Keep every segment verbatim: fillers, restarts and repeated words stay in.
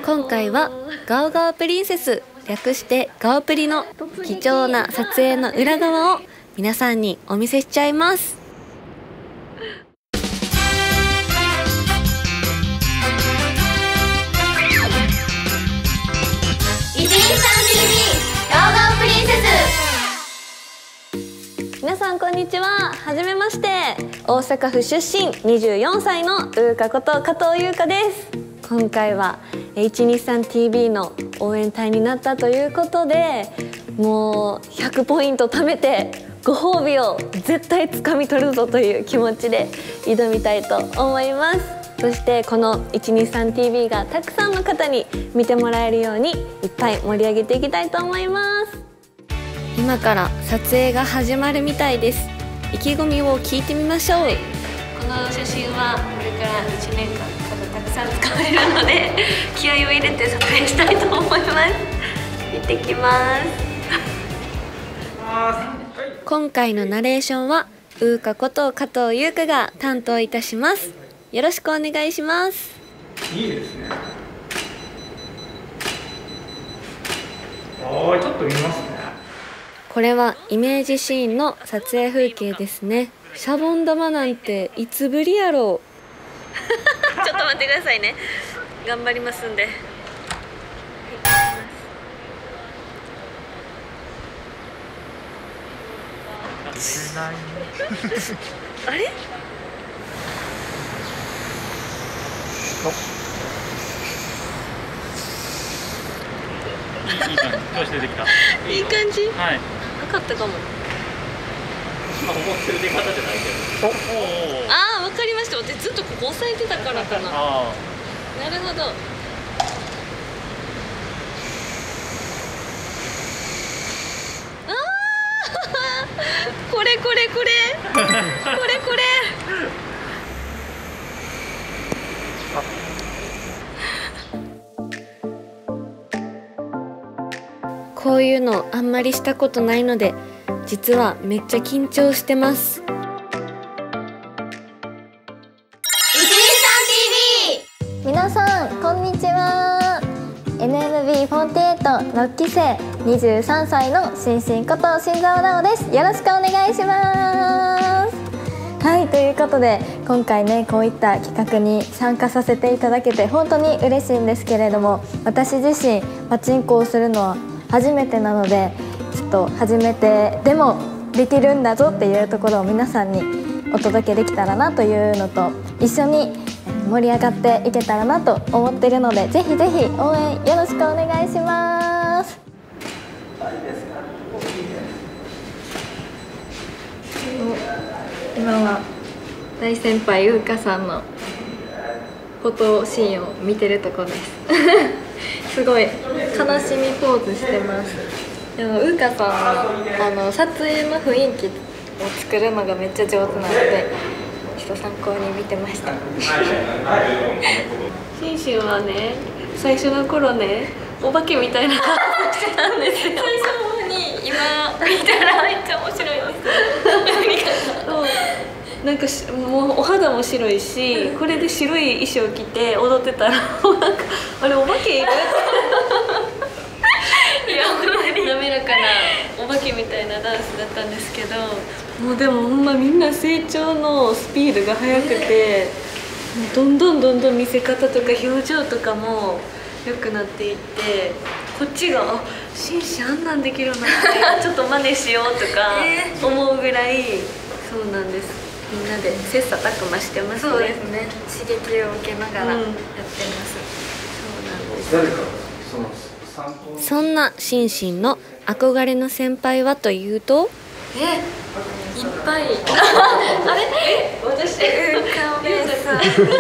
今回はガオガオプリンセス、略してガオプリの貴重な撮影の裏側を皆さんにお見せしちゃいます。 いちにさんティービー ガオガオプリンセス。皆さんこんにちは。はじめまして。大阪府出身にじゅうよんさいのうーかこと加藤優香です。今回はいちにさんティービー の応援隊になったということで、もうひゃくポイント貯めてご褒美を絶対つかみ取るぞという気持ちで挑みたいと思います。そしてこの いちにさんティービー がたくさんの方に見てもらえるようにいっぱい盛り上げていきたいと思います。今から撮影が始まるみたいです。意気込みを聞いてみましょう。この写真はこれからいちねんかん多分たくさん使われるので気合を入れて撮影したいと思います。行ってきます。今回のナレーションはうーかこと加藤優香が担当いたします。よろしくお願いします。 いいですね。ああ、ちょっと見ますね。 これはイメージシーンの撮影風景ですね。シャボン玉なんていつぶりやろう。ちょっと待ってくださいね。頑張りますんで。あれ？ いい感じ、調子出てきた。 いい感じ。 はい。 なかったかも。 まあ、思ってる出方じゃないけど。 ああ、わかりました。私ずっとここ押さえてたからかな。 あなるほど。ああ、これこれこれ。これこれ。こういうのあんまりしたことないので、実はめっちゃ緊張してます。 いちにさんティービー皆さんこんにちは。 エヌエヌビーフォーティエイト ろっきせいにじゅうさんさいのしんしんこと新澤奈央です。よろしくお願いします。はい、ということで今回ね、こういった企画に参加させていただけて本当に嬉しいんですけれども、私自身パチンコをするのは初めてなので、ちょっと初めてでもできるんだぞっていうところを皆さんにお届けできたらなというのと、一緒に盛り上がっていけたらなと思っているので、ぜひぜひ応援よろしくお願いします。今は大先輩うーかさんのフォトシーンを見てるところですすごい悲しみポーズしてます。でもうーかさんのあの撮影の雰囲気を作るのがめっちゃ上手なので、ちょっと参考に見てましたシンシンはね、最初の頃ね、お化けみたいな顔してたんですよ。最初の方に今見たらめっちゃ面白いですそうなんかしもうお肌も白いし、これで白い衣装着て踊ってたらなんかあれお化けいるいや滑らかなお化けみたいなダンスだったんですけど、もうでもほんまみんな成長のスピードが速くて、どんどんどんどん見せ方とか表情とかも良くなっていって、こっちが「あ、シンシンあんなんできるのってちょっと真似しよう」とか思うぐらい、そうなんです。みんなで切磋琢磨してますね。そうですね。刺激を受けながらやってます。そうなんです。そんなシンシンの憧れの先輩はというと、え、いっぱいあれ、え、私、うーかお姉さん言わせるか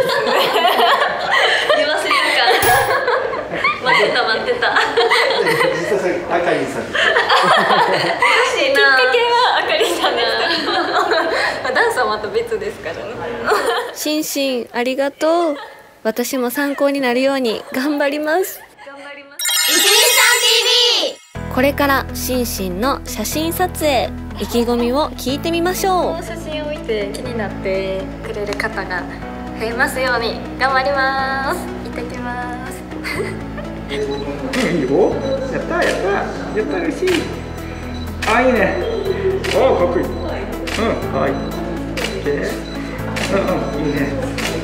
待ってた待ってた実際あかりんさんです。 きっかけはあかりさんですからダンスはまた別ですからねシンシンありがとう。私も参考になるように頑張ります。 いちにさんティービーこれからシンシンの写真撮影、意気込みを聞いてみましょう。 この写真を見て気になってくれる方が増えますように頑張ります。行ってきますうん、いいよ。やったやったやった嬉しい。あ、いいね。おお、かっこいい。うん、はい。オッケー。うんうん、いいね。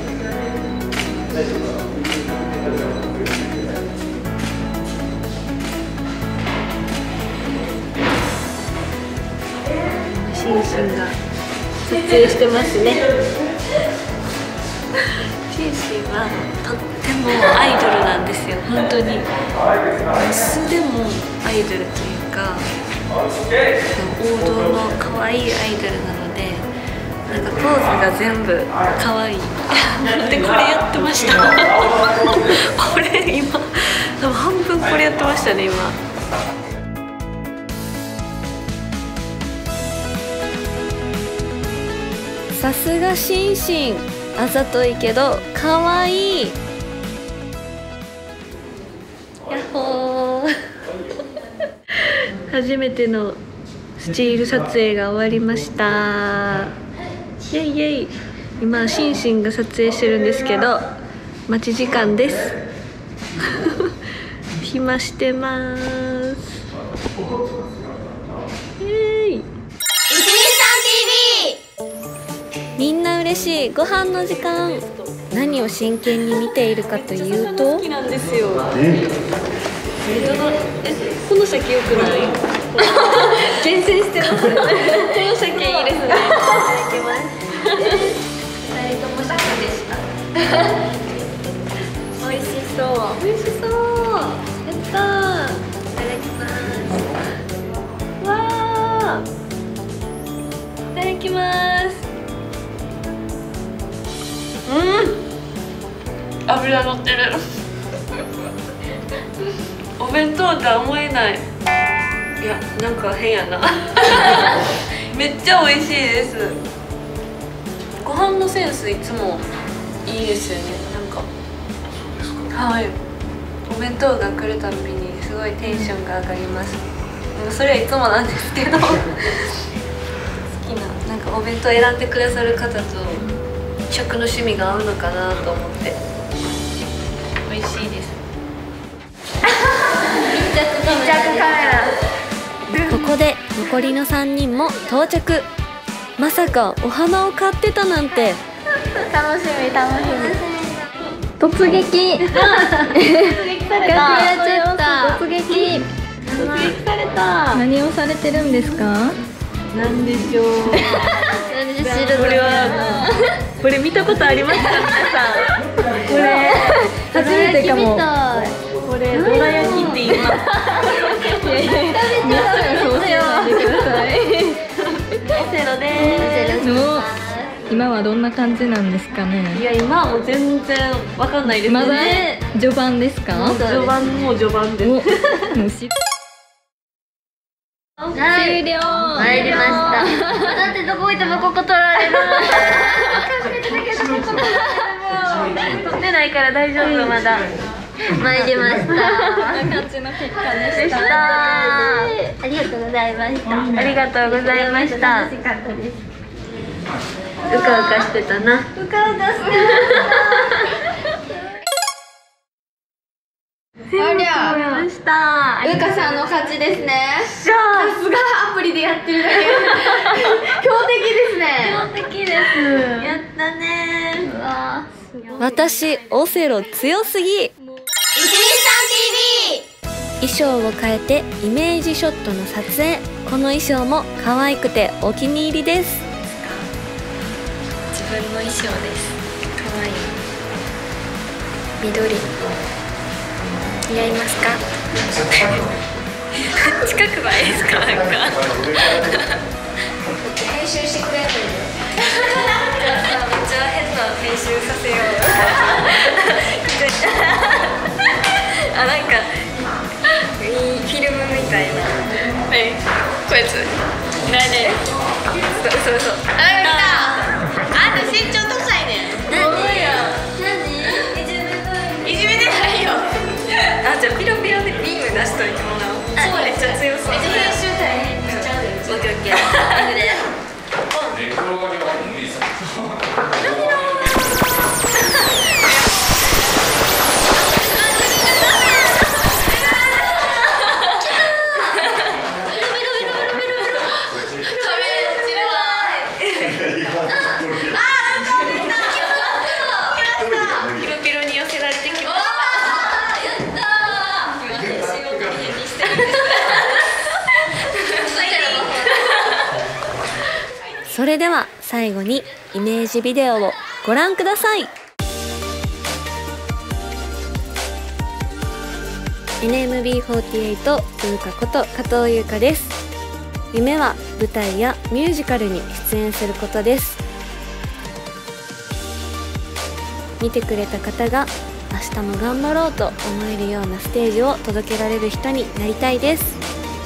シンシンが撮影してますね。シンシンはとってもアイドルなんですよ。本当に素でもアイドルというか、王道の可愛いアイドルなので、なんかポーズが全部可愛い。でこれやってました。これ今多分半分これやってましたね今。 さすがシンシン、あざといけどかわいい。 やっほー。初めてのスチール撮影が終わりました。イェイイェイ。今シンシンが撮影してるんですけど待ち時間です。暇してます。イエーイ。 いちにさんティービー。 みんな嬉しいご飯の時間。何を真剣に見ているかというと、 好きなんですよ。え、この鮭良くない？厳選してます。この鮭いいですね。いただきます。二人とも鮭でした。美味しそう。美味しそう。やったー。いただきます。わー。いただきます。うん。油乗ってる。お弁当とは思えない。いや、なんか変やな。めっちゃ美味しいです。ご飯のセンスいつもいいですよね。なんかはい、お弁当が来るたびにすごいテンションが上がります。でもそれはいつもなんですけど好きな、なんかお弁当選んでくださる方と食の趣味が合うのかなと思って美味しいです。 ここで残りのさんにんも到着。まさかお花を買ってたなんて。 楽しみ楽しみ。 突撃。 突撃された。 突撃。 突撃された。 何をされてるんですか？ なんでしょう。これはこれ見たことありますか皆さん。これ初めてかも。 これどら焼きって言います。オセロです。 今はどんな感じなんですかね。 いや今はもう全然わかんないですね。 まだ序盤ですか？ 序盤もう序盤です。 終了。 参りました。だってどこ行ってもここ取られる。 取ってないから大丈夫まだ。 参りました。 こんな感じの結果でした。 ありがとうございました。 ありがとうございました。 楽しかったです。 うかうかしてたな。 うかうかしてありゃました。 うかさんの勝ちですね。 じゃあさすがアプリでやってるだけ。強敵ですね。 強敵です。やったねー。 うわ私オセロ強すぎ。 いちにさんティービー。 衣装を変えてイメージショットの撮影。この衣装も可愛くてお気に入りです。 自分の衣装です。可愛い緑似合いますか？近くないですか？なんか編集してくれるの。 めっちゃ変な編集させよう。あ、なんかいいフィルムみたいな。え、こいつ何？そうそうそう。あ、あんた身長高いねん。何？何？いじめてないよ。あ、じゃあピロピロでビーム出しといてもらおう。そうめっちゃ強そう。めっちゃ編集大変。めっちゃある。オッケーオッケー。 それでは最後にイメージビデオをご覧ください。 エヌエムビーフォーティーエイト 優香こと加藤優香です。夢は舞台やミュージカルに出演することです。見てくれた方が明日も頑張ろうと思えるようなステージを届けられる人になりたいです。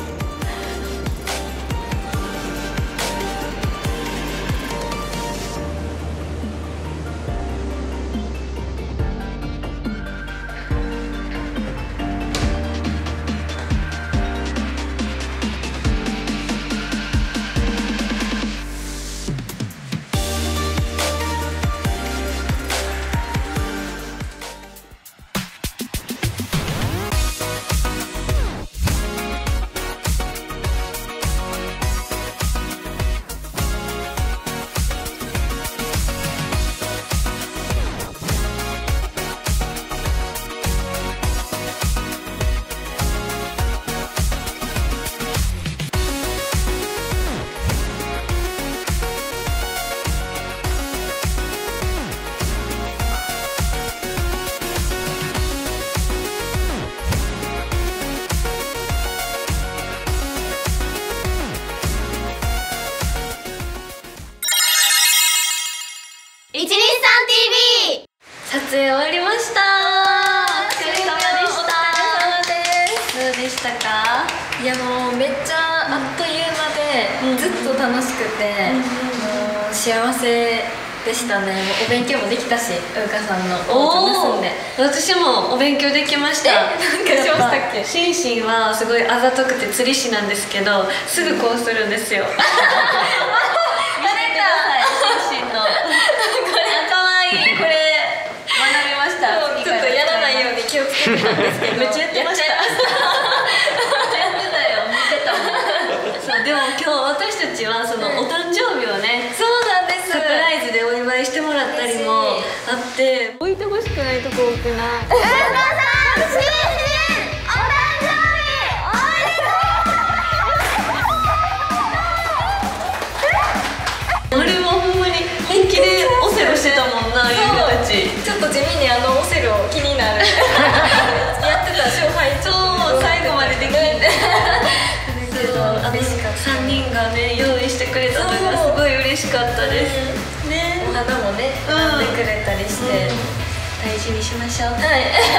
いちにさんティービー。 撮影終わりました。お疲れ様でした。どうでしたか？ いやもうめっちゃあっという間で、ずっと楽しくて、もう幸せでしたね。もうお勉強もできたし、うかさんのお家盗んで。 私もお勉強できました。 え、なんかしましたっけ？ シンシンはすごいあざとくて釣り師なんですけど、すぐこうするんですよ。 気をつけてたんですけど、 めっちゃやってました。やってたよ、見てたもん。そうでも今日私たちはそのお誕生日をね、 そうなんです。 サプライズでお祝いしてもらったりもあって、置いてほしくないとこ多くない？ うかさん、シンシン、お誕生日おめでとう。 あれはほんまに本気でオセロしてたもんな、ゆうかたち。 ちょっと地味にあのオセロ気になる。やってた勝敗そう最後までできて。あのさんにんがね用意してくれたのがすごい嬉しかったです。ね。 お花もね選んでくれたりして、 大事にしましょう。 はい。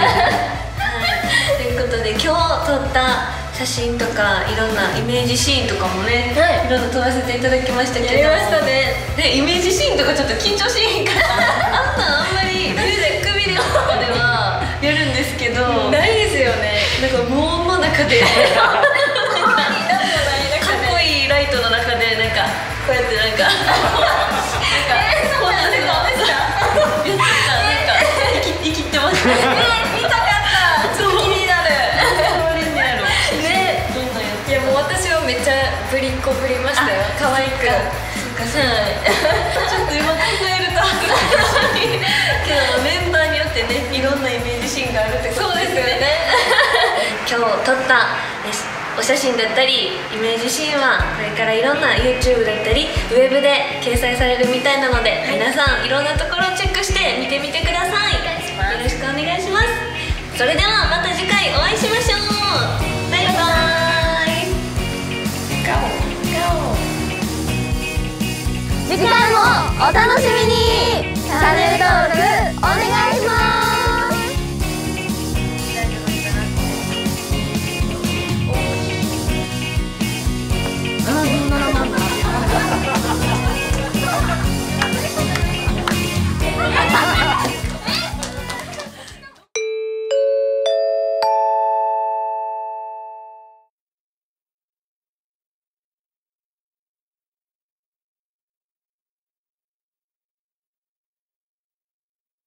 ということで今日撮った写真とかいろんなイメージシーンとかもね、いろんな撮らせていただきましたけど。 やりましたね。 でイメージシーンとかちょっと緊張しへんからあんなんあんまりミュージックビデオとかではやるんですけど、 ないですよね。 なんか無音の中でかっこいいライトの中でなんかこうやってなんかなんかこんなんでかやってた、なんか生きてましたね。 見たかった。ちょっと気になる。ね。 どんどんやって。 いやもう私はめっちゃぶりっ子ぶりましたよ。可愛く。 ちょっと今考えると恥ずかしいけどメンバーによってねいろんなイメージシーンがあるってことですよね。今日撮ったお写真だったりイメージシーンはこれからいろんな YouTube だったりウェブで掲載されるみたいなので、皆さんいろんなところをチェックして見てみてください。よろしくお願いします。それではまた次回お会いしましょう。バイバーイ。 ガオガオ。 次回もお楽しみに。チャンネル登録お願いします。